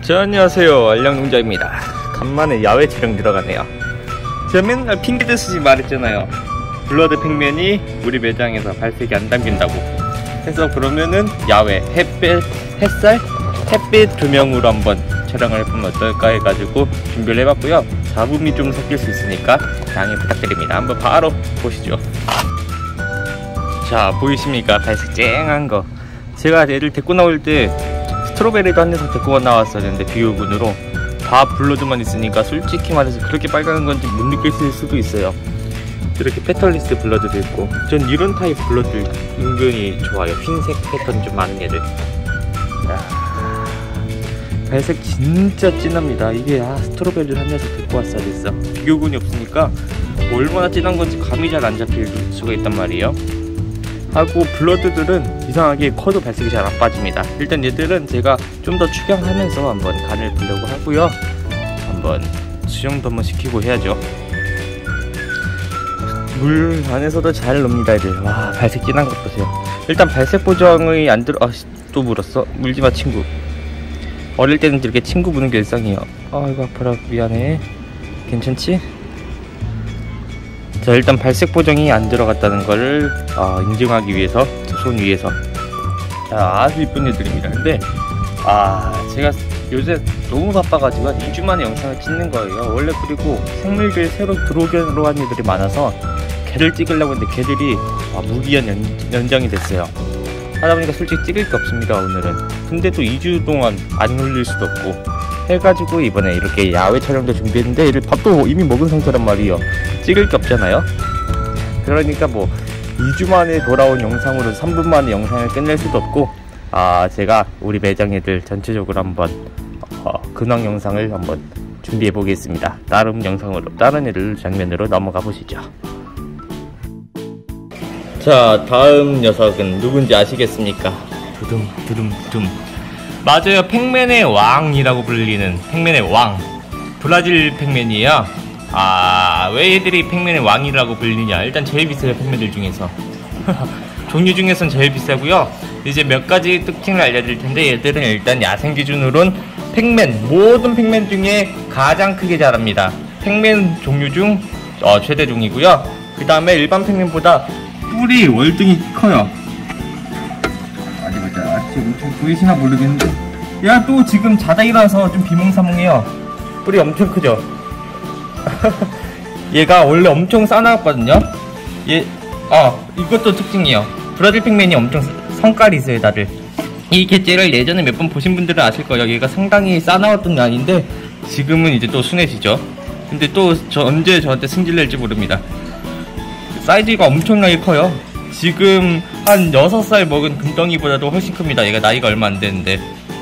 자, 안녕하세요. 알량농자입니다. 간만에 야외 촬영 들어가네요. 제가 맨날 핑계대 쓰지 말했잖아요. 블러드 팩맨이 우리 매장에서 발색이 안 담긴다고 해서, 그러면은 야외 햇빛 조명으로 한번 촬영을 해보면 어떨까 해가지고 준비를 해봤고요. 잡음이 좀 섞일 수 있으니까 양해 부탁드립니다. 한번 바로 보시죠. 자, 보이십니까? 발색 쨍한 거. 제가 얘를 데리고 나올 때 스트로베리도 한 녀석 데리고 나왔었는데, 비교군으로 다 블러드만 있으니까 솔직히 말해서 그렇게 빨간 건지 못 느끼실 수도 있어요. 이렇게 페털리스 블러드도 있고, 전 이런 타입 블러드 은근히 좋아요. 흰색 패턴 좀 많은 애들. 발색 진짜 진합니다. 이게 스트로베리를 한 녀석 데리고 왔어야 됐어. 비교군이 없으니까 얼마나 진한 건지 감이 잘 안 잡힐 수가 있단 말이에요. 하고 블러드들은 이상하게 커도 발색이 잘 안 빠집니다. 일단 얘들은 제가 좀 더 추경하면서 한번 간을 보려고 하고요. 한번 수정도 한번 시키고 해야죠. 물 안에서도 잘 놉니다 애들. 와, 발색 진한 것 보세요. 일단 발색 보정이 안 들어. 또 물었어. 물지마 친구. 어릴 때는 이렇게 친구 무는 게 일상이에요. 아이고 아파라, 미안해. 괜찮지? 자, 일단 발색 보정이 안 들어갔다는 거를 인증하기 위해서 손 위에서. 자, 아주 이쁜 애들입니다. 근데 제가 요새 너무 바빠가지고 한 2주 만에 영상을 찍는 거예요. 원래. 그리고 생물들 새로 들어오기로 한 애들이 많아서 개를 찍으려고 했는데 개들이 무기한 연장이 됐어요. 하다보니까 솔직히 찍을 게 없습니다 오늘은. 근데 또 2주 동안 안 올릴 수도 없고 해가지고 이번에 이렇게 야외 촬영도 준비했는데, 얘를 밥도 이미 먹은 상태란 말이에요. 찍을 게 없잖아요. 그러니까 2주 만에 돌아온 영상으로 3분 만에 영상을 끝낼 수도 없고, 제가 우리 매장 애들 전체적으로 한번 근황 영상을 한번 준비해 보겠습니다. 다른 영상으로, 다른 애들 장면으로 넘어가 보시죠. 자, 다음 녀석은 누군지 아시겠습니까? 두둠. 맞아요. 팩맨의 왕이라고 불리는 팩맨의 왕, 브라질 팩맨이에요. 왜 얘들이 팩맨의 왕이라고 불리냐? 일단 제일 비싸요, 팩맨들 중에서. 종류 중에선 제일 비싸고요. 이제 몇 가지 특징을 알려드릴 텐데, 얘들은 일단 야생 기준으로는 모든 팩맨 중에 가장 크게 자랍니다. 팩맨 종류 중 최대종이고요. 그 다음에 일반 팩맨보다 뿔이 월등히 커요. 지금 보이시나 모르겠는데, 또 지금 자다 일어나서 좀 비몽사몽해요. 뿔이 엄청 크죠? 얘가 원래 엄청 싸나웠거든요. 이것도 특징이에요. 브라질 팩맨이 엄청 성깔이 있어요, 다들. 이 개체를 예전에 몇 번 보신 분들은 아실 거예요. 얘가 상당히 싸나웠던 게 아닌데, 지금은 이제 또 순해지죠. 근데 또 언제 저한테 승질낼지 모릅니다. 사이즈가 엄청나게 커요. 지금 한 6살 먹은 금덩이보다도 훨씬 큽니다. 얘가 나이가 얼마 안 되는데.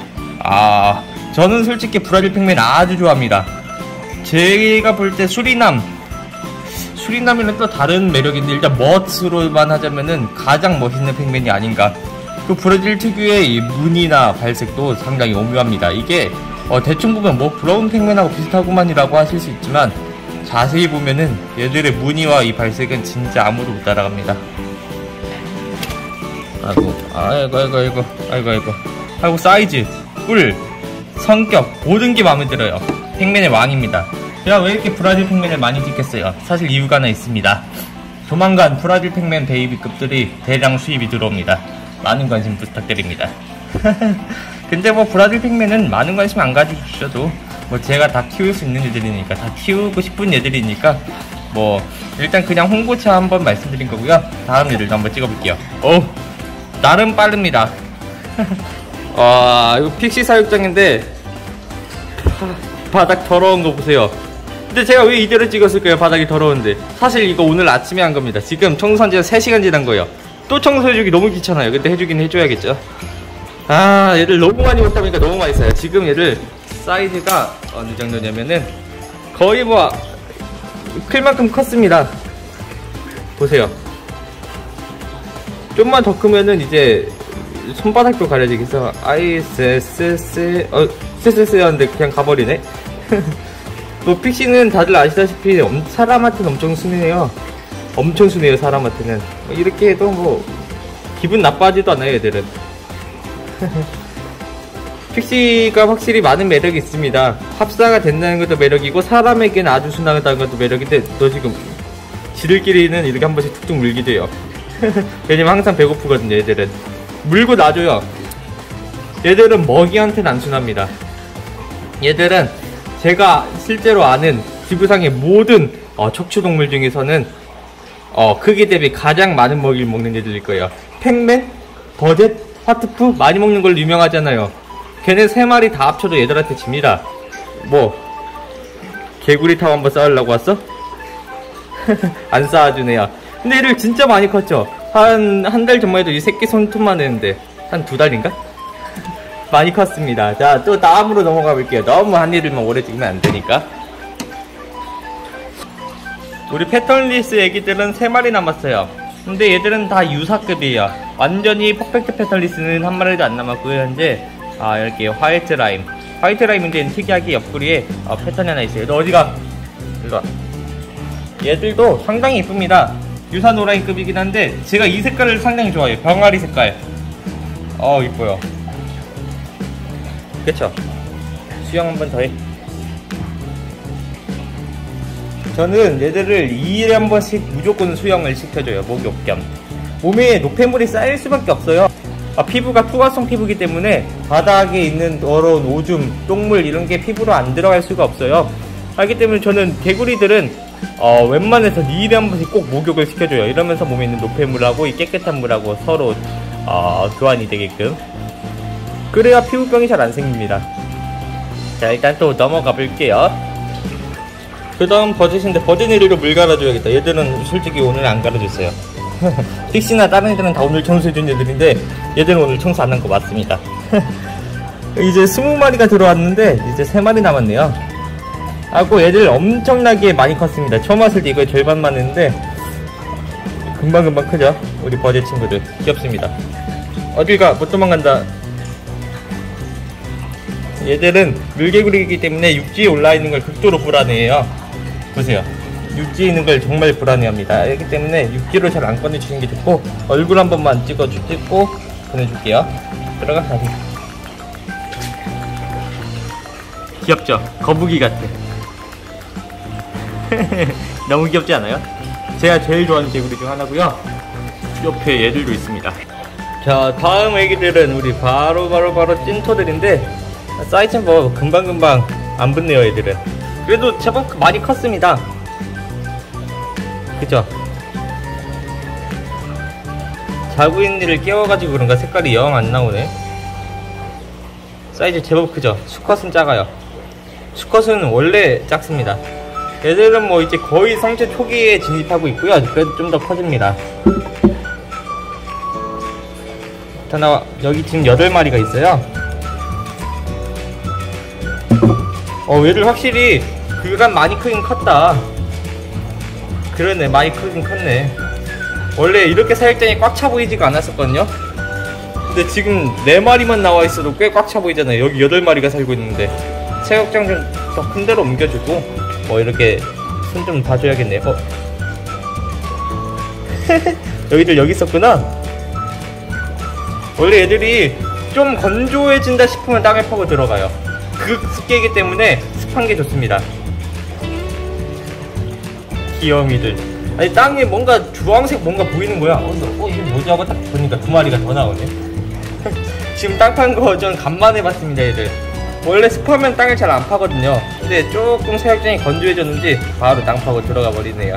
저는 솔직히 브라질 팩맨 아주 좋아합니다. 제가 볼 때 수리남이랑 또 다른 매력인데, 일단 멋으로만 하자면은 가장 멋있는 팩맨이 아닌가. 그 브라질 특유의 이 무늬나 발색도 상당히 오묘합니다. 이게 대충 보면 브라운 팩맨하고 비슷하구만이라고 하실 수 있지만, 자세히 보면은 얘들의 무늬와 이 발색은 진짜 아무도 못 따라갑니다. 아이고, 사이즈, 뿔, 성격, 모든 게 마음에 들어요. 팩맨의 왕입니다. 제가 왜 이렇게 브라질 팩맨을 많이 찍겠어요? 사실 이유가 하나 있습니다. 조만간 브라질 팩맨 베이비급들이 대량 수입이 들어옵니다. 많은 관심 부탁드립니다. 근데 브라질 팩맨은 많은 관심 안 가져주셔도 제가 다 키울 수 있는 애들이니까, 다 키우고 싶은 애들이니까 일단 그냥 홍보차 한번 말씀드린 거고요. 다음 애들도 한번 찍어볼게요. 나름 빠릅니다. 이거 픽시 사육장인데 바닥 더러운 거 보세요. 근데 제가 왜 이대로 찍었을까요? 바닥이 더러운데. 사실 이거 오늘 아침에 한 겁니다. 지금 청소한 지가 3시간 지난 거예요. 또 청소해주기 너무 귀찮아요. 근데 해주긴 해줘야겠죠. 얘들 너무 많이 먹다 보니까 너무 맛있어요. 지금 얘들 사이즈가 어느 정도냐면은 거의 클만큼 컸습니다. 보세요. 좀만 더 크면은 이제 손바닥도 가려지겠어. 쎄쎄쎄 하는데 그냥 가버리네. 픽시는 다들 아시다시피 사람한테는 엄청 순해요. 엄청 순해요, 사람한테는. 이렇게 해도 기분 나빠하지도 않아요, 얘들은. 픽시가 확실히 많은 매력이 있습니다. 합사가 된다는 것도 매력이고 사람에게는 아주 순하다는 것도 매력인데 너 지금 지들끼리는 이렇게 한 번씩 툭툭 물기도 해요. 왜냐면 항상 배고프거든요. 얘들은 물고 놔줘요. 얘들은 먹이한테는 안 순합니다. 얘들은 제가 실제로 아는 지구상의 모든 척추동물 중에서는 크기 대비 가장 많은 먹이를 먹는 애들일 거예요. 팩맨, 버젯, 화트프 많이 먹는 걸로 유명하잖아요. 걔네 3마리 다 합쳐도 얘들한테 집니다. 뭐 개구리 타워 한번 쌓으려고 왔어? 안 쌓아주네요. 근데 얘를 진짜 많이 컸죠. 한 달 전만 해도 이 새끼 손톱만 했는데 한 2달인가? 많이 컸습니다. 자, 또 다음으로 넘어가 볼게요. 너무 한 일을만 오래 찍으면 안 되니까. 우리 패턴리스 애기들은 3마리 남았어요. 근데 얘들은 다 유사급이에요. 완전히 퍼펙트 패턴리스는 한 마리도 안 남았고요. 현재 이렇게 화이트 라임. 화이트 라임인데 특이하게 옆구리에 패턴이 하나 있어요. 너 어디가? 일로와. 얘들도 상당히 이쁩니다. 유사 노라인급이긴 한데 제가 이 색깔을 상당히 좋아해요. 병아리 색깔. 이뻐요. 그쵸? 수영 한 번 더 해. 저는 얘들을 2일에 한 번씩 무조건 수영을 시켜줘요. 목욕 겸. 몸에 노폐물이 쌓일 수밖에 없어요. 피부가 투과성 피부이기 때문에 바닥에 있는 더러운 오줌, 똥물 이런 게 피부로 안 들어갈 수가 없어요. 하기 때문에 저는 개구리들은 웬만해서 2일에 한 번씩 꼭 목욕을 시켜줘요. 이러면서 몸에 있는 노폐물하고 이 깨끗한 물하고 서로 교환이 되게끔. 그래야 피부병이 잘 안 생깁니다. 자, 일단 또 넘어가 볼게요. 그 다음 버젯인데 버젯 이리로 물 갈아줘야겠다. 얘들은 솔직히 오늘 안 갈아줬어요. 픽시나 다른 애들은 다 오늘 청소해준 애들인데 얘들은 오늘 청소 안 한 거 맞습니다. 이제 20마리가 들어왔는데 이제 3마리 남았네요. 하고 얘들 엄청나게 많이 컸습니다. 처음 왔을 때 이거의 절반만 했는데 금방금방 크죠? 우리 버젯 친구들 귀엽습니다. 어딜 가? 못 도망간다. 얘들은 물개구리이기 때문에 육지에 올라있는 걸 극도로 불안해해요. 보세요. 육지에 있는 걸 정말 불안해합니다. 그렇기 때문에 육지로 잘 안 꺼내주시는 게 좋고 얼굴 한 번만 찍고 보내줄게요. 들어가. 귀엽죠? 거북이 같아. 너무 귀엽지 않아요? 제가 제일 좋아하는 개구리 중 하나고요. 옆에 얘들도 있습니다. 자, 다음 애기들은 우리 바로 찐토들인데 사이즈는 뭐 금방금방 안 붙네요. 얘들은 그래도 제법 많이 컸습니다. 그쵸? 자고 있는 애를 깨워가지고 그런가 색깔이 영 안 나오네. 사이즈 제법 크죠? 수컷은 작아요. 수컷은 원래 작습니다. 얘들은 뭐 이제 거의 성체 초기에 진입하고 있고요. 그래도 좀 더 커집니다. 다 나와. 여기 지금 8마리가 있어요. 얘들 확실히 그간 많이 크긴 컸다. 그러네, 많이 크긴 컸네. 원래 이렇게 사육장이 꽉 차 보이지가 않았었거든요. 근데 지금 4마리만 나와 있어도 꽤 꽉 차 보이잖아요. 여기 8마리가 살고 있는데 사육장 좀 더 큰 데로 옮겨주고 이렇게 손 좀 봐줘야겠네. 여기들 여기 있었구나. 원래 애들이 좀 건조해진다 싶으면 땅에 파고 들어가요. 습기이기 때문에 습한 게 좋습니다. 귀여미들. 아니, 땅에 뭔가 주황색 뭔가 보이는 거야. 이게 뭐지 하고 딱 보니까 2마리가 더 나오네. 지금 땅 판 거 전 간만에 봤습니다. 얘들 원래 습하면 땅을 잘 안 파거든요. 근데 조금 사육장이 건조해졌는지 바로 땅 파고 들어가 버리네요.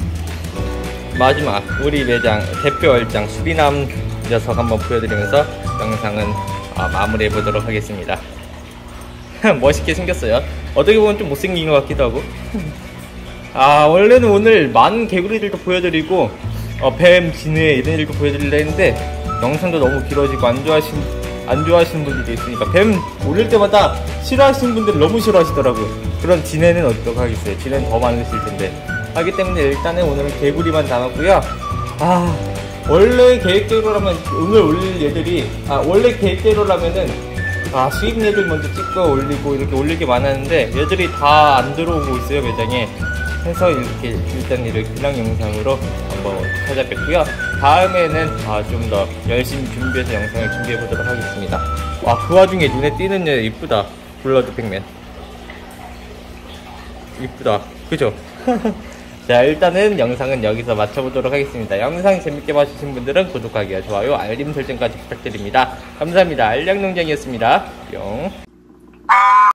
마지막 우리 매장 대표 얼짱 수리남 녀석 한번 보여드리면서 영상은 마무리해 보도록 하겠습니다. 멋있게 생겼어요. 어떻게 보면 좀 못생긴 것 같기도 하고. 원래는 오늘 많은 개구리들도 보여드리고 뱀, 진해 이런 일도 보여드리려 했는데 영상도 너무 길어지고 안 좋아하시는 분들도 있으니까 뱀 올릴 때마다 싫어하시는 분들 너무 싫어하시더라고요. 그럼 진해는 어떡하겠어요. 진해는 더 많으실 텐데. 하기 때문에 일단은 오늘은 개구리만 담았고요. 원래 계획대로라면 오늘 올릴 얘들이 원래 계획대로라면은 수입 얘들 먼저 찍고 올리고 이렇게 올릴 게 많았는데 얘들이 다 안 들어오고 있어요, 매장에. 해서 이렇게 일단 이렇게 그냥 영상으로 한번 찾아뵙고요. 다음에는 좀 더 열심히 준비해서 영상을 준비해 보도록 하겠습니다. 그 와중에 눈에 띄는 애 이쁘다. 블러드 팩맨 이쁘다, 그죠? 자, 일단은 영상은 여기서 마쳐보도록 하겠습니다. 영상 재밌게 봐주신 분들은 구독하기와 좋아요, 알림 설정까지 부탁드립니다. 감사합니다. 알량농장이었습니다. 뿅.